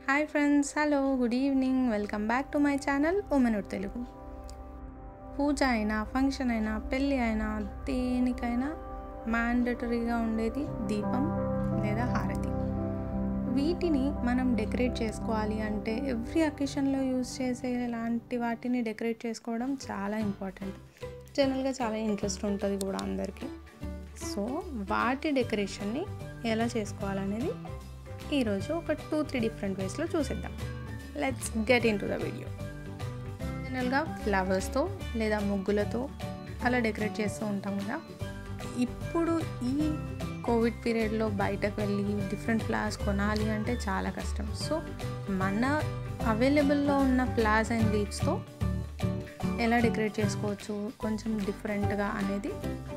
Hi friends, hello, good evening. Welcome back to my channel ఉమెనుడ్ తెలుగు. పూజ అయినా, function అయినా, పెళ్ళి అయినా, దేనికైనా మ్యాండటరీగా ఉండేది దీపం లేదా హారతి. వీటిని మనం డెకరేట్ చేసుకోవాలి అంటే ఎవ్రీ అకేషన్లో యూజ్ చేసే ఇలాంటి వాటిని డెకరేట్ చేసుకోవడం చాలా ఇంపార్టెంట్. జనరల్గా చాలా ఇంట్రెస్ట్ ఉంటుంది కూడా అందరికీ. సో వాటి డెకరేషన్ని ఎలా చేసుకోవాలనేది ఈరోజు ఒక 2-3 డిఫరెంట్ వేస్లో చూసేద్దాం. Let's get into the video. జనరల్గా ఫ్లవర్స్తో లేదా ముగ్గులతో అలా డెకరేట్ చేస్తూ ఉంటాం కదా. ఇప్పుడు ఈ కోవిడ్ పీరియడ్లో బయటకు వెళ్ళి డిఫరెంట్ ఫ్లవర్స్ కొనాలి అంటే చాలా కష్టం. సో మన అవైలబుల్లో ఉన్న ఫ్లవర్స్ అండ్ లీవ్స్తో ఎలా డెకరేట్ చేసుకోవచ్చు కొంచెం డిఫరెంట్గా అనేది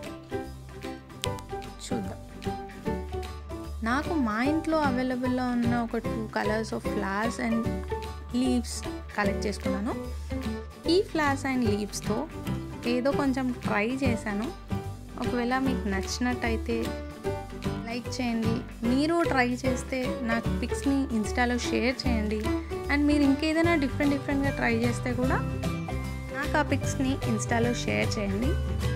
చూద్దాం. నాకు మా ఇంట్లో అవైలబుల్లో ఉన్న ఒక 2 colours of flowers and leaves collect చేసుకున్నాను. ఈ ఫ్లవర్స్ అండ్ లీవ్స్తో ఏదో కొంచెం ట్రై చేశాను. ఒకవేళ మీకు నచ్చినట్టయితే లైక్ చేయండి. మీరు ట్రై చేస్తే నాకు పిక్స్ని ఇన్స్టాలో షేర్ చేయండి. అండ్ మీరు ఇంకేదైనా డిఫరెంట్గా ట్రై చేస్తే కూడా నాకు ఆ పిక్స్ని ఇన్స్టాలో షేర్ చేయండి.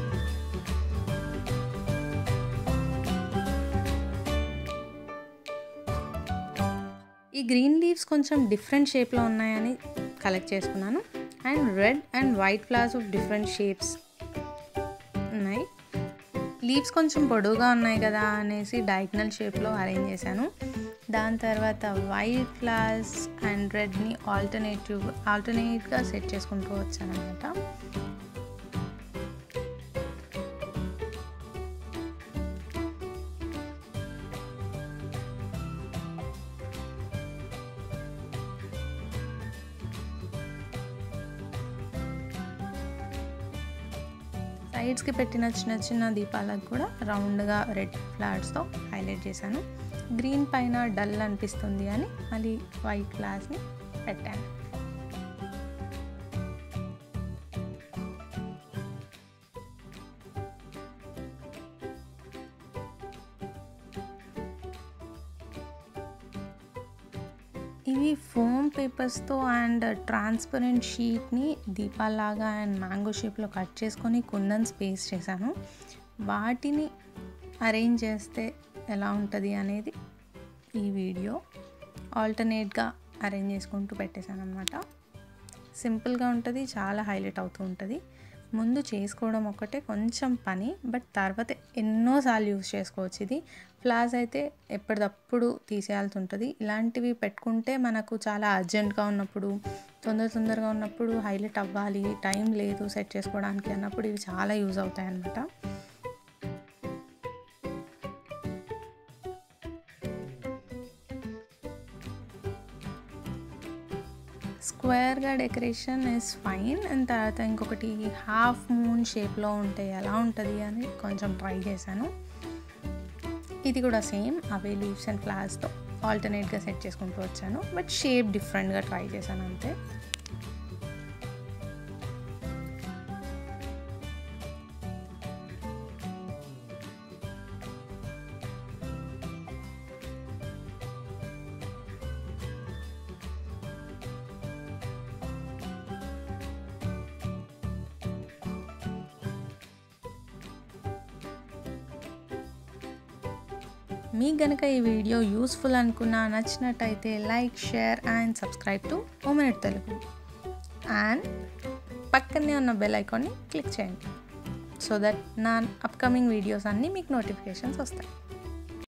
ఈ గ్రీన్ లీవ్స్ కొంచెం డిఫరెంట్ షేప్లో ఉన్నాయని కలెక్ట్ చేసుకున్నాను. And red and white flowers of different shapes ఉన్నాయి. లీవ్స్ కొంచెం పొడవుగా ఉన్నాయి కదా అనేసి డయాగ్నల్ షేప్లో అరేంజ్ చేశాను. దాని తర్వాత వైట్ ఫ్లవర్స్ అండ్ రెడ్ని ఆల్టర్నేట్గా సెట్ చేసుకుంటూ వచ్చానమాట. సైడ్స్కి పెట్టిన చిన్న దీపాలకు కూడా రౌండ్గా రెడ్ ఫ్లవర్స్తో హైలైట్ చేశాను. గ్రీన్ పైన డల్ అనిపిస్తుంది అని మళ్ళీ వైట్ ఫ్లవర్స్ని పెట్టాను. ఇవి ఫోమ్ పేపర్స్తో అండ్ ట్రాన్స్పరెంట్ షీట్ని దీపాలాగా అండ్ మ్యాంగో షేప్లో కట్ చేసుకొని కుందన్స్ పేస్ట్ చేశాను. వాటిని అరేంజ్ చేస్తే ఎలా ఉంటుంది అనేది ఈ వీడియో. ఆల్టర్నేట్గా అరేంజ్ చేసుకుంటూ పెట్టేశాను అనమాట. సింపుల్గా ఉంటుంది, చాలా హైలైట్ అవుతూ ఉంటుంది. ముందు చేసుకోవడం ఒకటే కొంచెం పని, బట్ తర్వాత ఎన్నోసార్లు యూజ్ చేసుకోవచ్చు. ఇది ఫ్లవర్స్ అయితే ఎప్పటికప్పుడు తీసేయాల్సి ఉంటుంది. ఇలాంటివి పెట్టుకుంటే మనకు చాలా అర్జెంట్గా ఉన్నప్పుడు, తొందరగా ఉన్నప్పుడు, హైలైట్ అవ్వాలి, టైం లేదు సెట్ చేసుకోవడానికి అన్నప్పుడు ఇవి చాలా యూజ్ అవుతాయి అన్నమాట. స్క్వేర్గా డెకరేషన్ ఇస్ ఫైన్. అండ్ తర్వాత ఇంకొకటి హాఫ్ మూన్ షేప్లో ఉంటే ఎలా ఉంటుంది అని కొంచెం ట్రై చేశాను. ఇది కూడా సేమ్ అవే లీవ్స్ అండ్ ఫ్లవర్స్తో ఆల్టర్నేట్గా సెట్ చేసుకుంటూ వచ్చాను. బట్ షేప్ డిఫరెంట్గా ట్రై చేశాను అంతే. మీకు కనుక ఈ వీడియో యూస్ఫుల్ అనుకున్నా, నచ్చినట్టయితే like, share and subscribe to womenhood Telugu. And పక్కనే ఉన్న బెల్ ఐకాన్ని క్లిక్ చేయండి సో దట్ నా అప్కమింగ్ వీడియోస్ అన్నీ మీకు నోటిఫికేషన్స్ వస్తాయి.